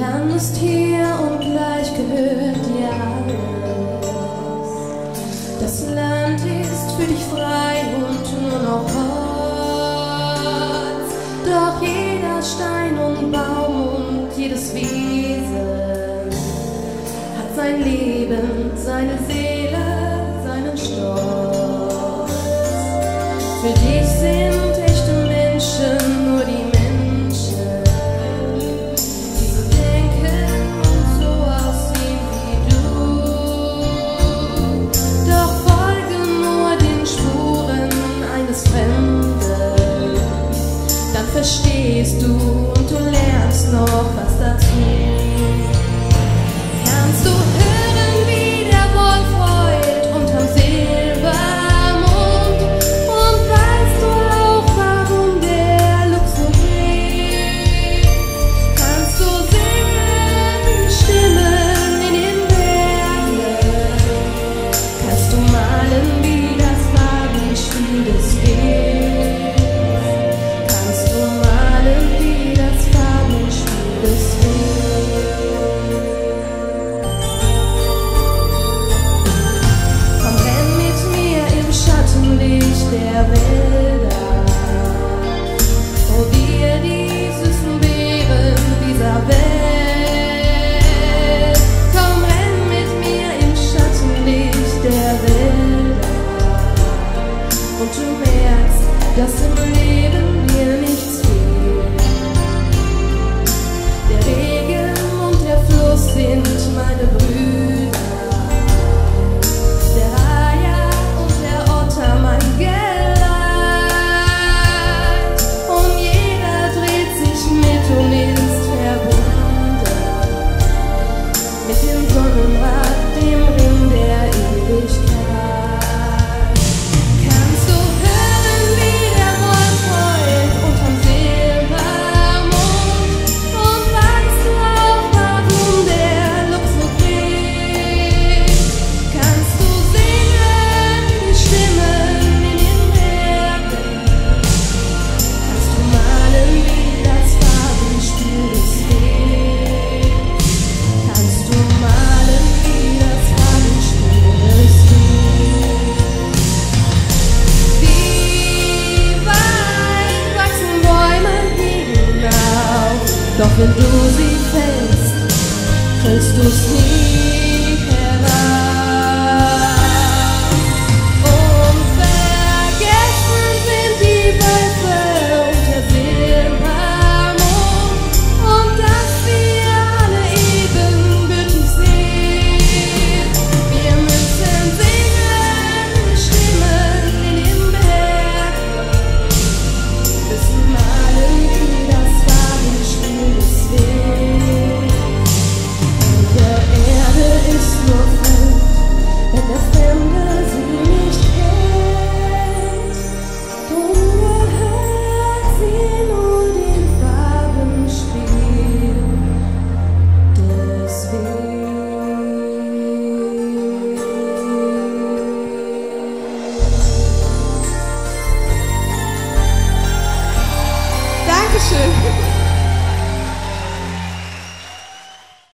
Land ist hier und gleich gehört dir alles. Das Land ist für dich frei und nur noch Holz. Doch jeder Stein und Baum und jedes Wesen hat sein Leben, seine Seele, seinen Stolz. Für dich sind echte Menschen nur die Menschen, die so denken und so aussehen wie du. Doch folge nur den Spuren eines Fremden, dann verstehst du und du lernst noch was dazu. Kannst du hören, wie der Wolf heult unterm Silbermond? Und weißt du auch, warum der Luchs so kräht? Kannst du singen, die Stimmen in den Bergen? Kannst du malen, wie das Farbenspiel des Wegs? Kannst du malen, wie das Farbenspiel des Wegs? Komm, renn mit mir im Schattenlicht der Wälder, wo wir die süßen Beeren dieser Welt. Komm, renn mit mir im Schattenlicht der Wälder, und du merkst, dass im Leben dir nichts fehlt. Der Regen und der Fluss sind meine Brüder, der Reiher und der Otter mein Geleit. Und jeder dreht sich mit und ist verbunden mit dem Sonnenrad, dem Ring der Ewigkeit. Kannst du hören, wie der Wolf heult unterm Silbermond? Und weißt du auch, warum der Luchs so kräht? Kannst du singen, die Stimmen in den Bergen? Kannst du malen, wie das Farbenspiel des Wegs? Kannst du malen, wie das Farbenspiel des Wegs? Wie weit wachsen Bäume hinauf, doch wenn du sie fällst, kriegst du's nie heraus. Unvergessen sind die Wölfe und der Silbermond, und dass wir alle ebenbürtig sind. Wir müssen singen, die Stimmen in den Bergen, müssen malen, wie das Farbenspiel des Wegs. Und der Erde ist nur fremd, wenn der Fremde sie nicht kennt. Drum gehört sie nur dem Farbenspiel des Wegs. Dankeschön.